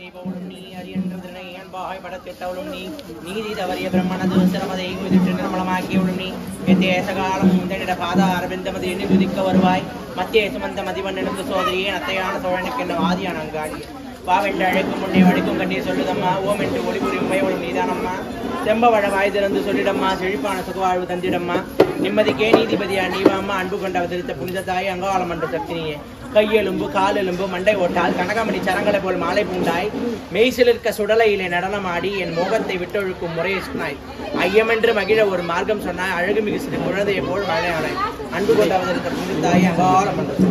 செய்பவளும் நீ அரியன்றதனை அன்பாய் படத்திட்டவளும் நீ நீதி தவறிய பிரம்மணது சிரமதை குதிட்டு நிர்மலமாக்கியவளும் நீ எத்தேசகாலம் முந்தனிட பாதா அரவிந்தமது எண்ணி குதிக்க வருவாய் மத்திய சுமந்த மதிவண்ணனுக்கு சோதரியே நத்தையான சோழனுக்கு என்ன வாதியான அங்காடி வாவென்று அழைக்கும் முன்னே வழிக்கும் கண்ணீர் சொல்லுதம்மா ஓம் என்று ஒளிபுரி உமையவளும் நீதானம்மா செம்பவழ வாய் திறந்து சொல்லிடம்மா செழிப்பான சுகவாழ்வு தந்திடம்மா நிம்மதிக்கே நீதிபதியா நீவாம்மா அன்பு கொண்டு அவதரித்த புனித தாய் அங்காளம் என்ற சக்தினியே கையெலும்பு காலெலும்பு மண்டை ஓட்டால் கனகமணி சரங்களை போல் மாலை பூண்டாய் மெய்சிலிருக்க சுடலையிலே நடனமாடி என் மோகத்தை விட்டொழுக்கும் முறையை சொன்னாய் ஐயமென்று மகிழ ஒரு மார்க்கம் சொன்னாய் அழகுமிகு சிறு குழந்தையை போல் வாழையானாய் அன்பு கொண்டு அவதரித்த புனித தாய் அங்காளம் என்ற